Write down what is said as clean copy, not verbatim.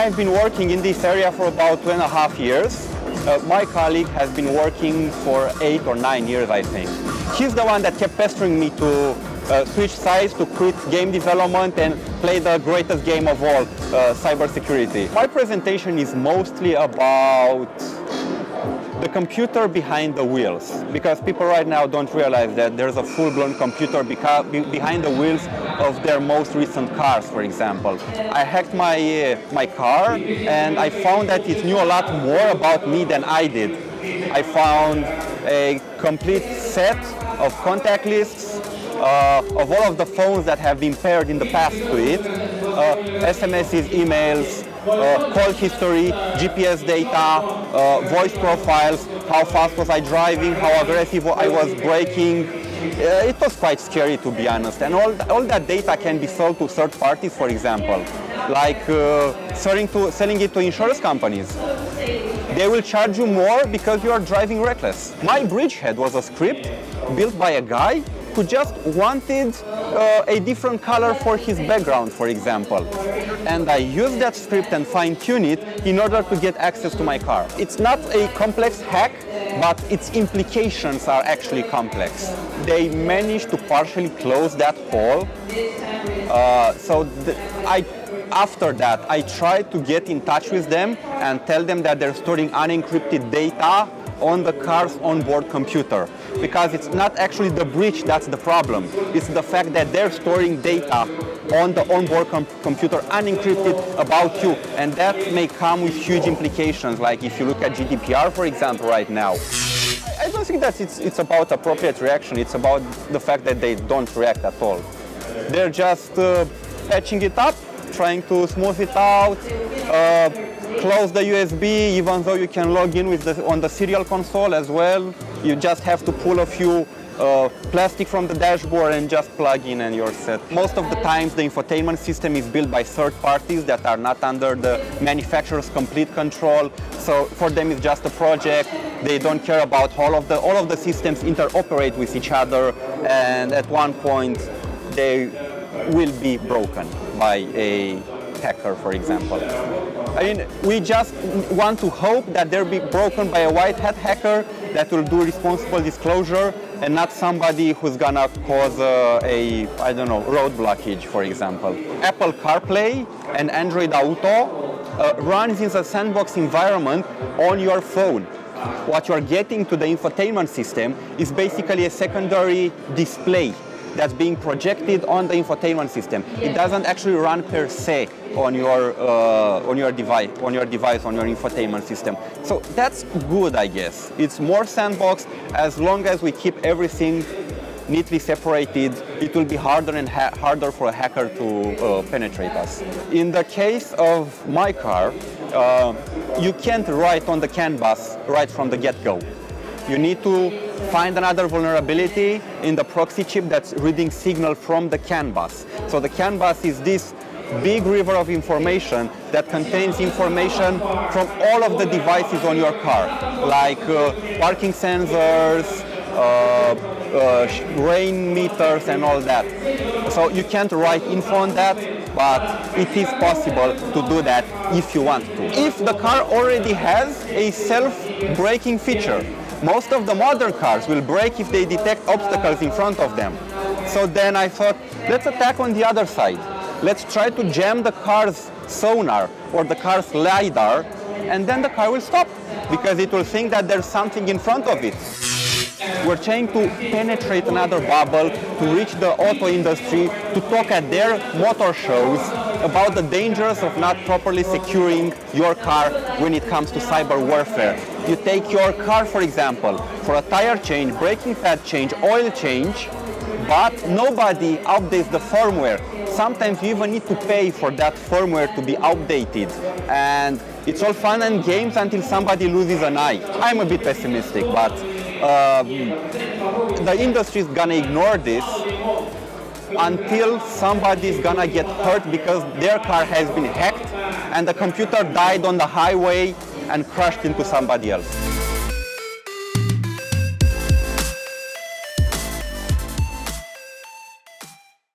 I've been working in this area for about 2.5 years. My colleague has been working for 8 or 9 years, I think. He's the one that kept pestering me to switch sides, to quit game development and play the greatest game of all, cybersecurity. My presentation is mostly about the computer behind the wheels, because people right now don't realize that there's a full-blown computer behind the wheels of their most recent cars, for example. I hacked my car and I found that it knew a lot more about me than I did. I found a complete set of contact lists of all of the phones that have been paired in the past to it, SMSs, emails, call history, GPS data, voice profiles, how fast was I driving, how aggressive I was braking. It was quite scary, to be honest. And all that data can be sold to third parties, for example, like selling it to insurance companies. They will charge you more because you are driving reckless. My bridgehead was a script built by a guy who just wanted a different color for his background, for example. And I used that script and fine-tune it in order to get access to my car. It's not a complex hack, but its implications are actually complex. They managed to partially close that hole. After that, I tried to get in touch with them and tell them that they're storing unencrypted data on the car's onboard computer, because it's not actually the breach that's the problem. It's the fact that they're storing data on the onboard computer unencrypted about you, and that may come with huge implications, like if you look at GDPR, for example, right now. I don't think that it's about appropriate reaction. It's about the fact that they don't react at all. They're just patching it up, trying to smooth it out, close the USB, even though you can log in with on the serial console as well. You just have to pull a few plastic from the dashboard and just plug in and you're set. Most of the times the infotainment system is built by third parties that are not under the manufacturer's complete control. So for them it's just a project. They don't care about all of the systems interoperate with each other, and at one point they will be broken by a hacker, for example. I mean, we just want to hope that they'll be broken by a white hat hacker that will do responsible disclosure and not somebody who's gonna cause I don't know, road blockage, for example. Apple CarPlay and Android Auto runs in a sandbox environment on your phone. What you're getting to the infotainment system is basically a secondary display that's being projected on the infotainment system. It doesn't actually run per se on your device, on your infotainment system. So that's good, I guess. It's more sandbox. As long as we keep everything neatly separated, it will be harder and harder for a hacker to penetrate us. In the case of my car, you can't write on the CAN bus right from the get-go. You need to find another vulnerability in the proxy chip that's reading signal from the CAN bus. So the CAN bus is this big river of information that contains information from all of the devices on your car, like parking sensors, rain meters and all that. So you can't write info on that, but it is possible to do that if you want to. If the car already has a self-braking feature, most of the modern cars will brake if they detect obstacles in front of them. So then I thought, let's attack on the other side. Let's try to jam the car's sonar or the car's LiDAR, and then the car will stop because it will think that there's something in front of it. We're trying to penetrate another bubble, to reach the auto industry, to talk at their motor shows about the dangers of not properly securing your car when it comes to cyber warfare. You take your car, for example, for a tire change, braking pad change, oil change, but nobody updates the firmware. Sometimes you even need to pay for that firmware to be updated. And it's all fun and games until somebody loses an eye. I'm a bit pessimistic, but the industry is gonna ignore this until somebody's gonna get hurt because their car has been hacked and the computer died on the highway and crashed into somebody else.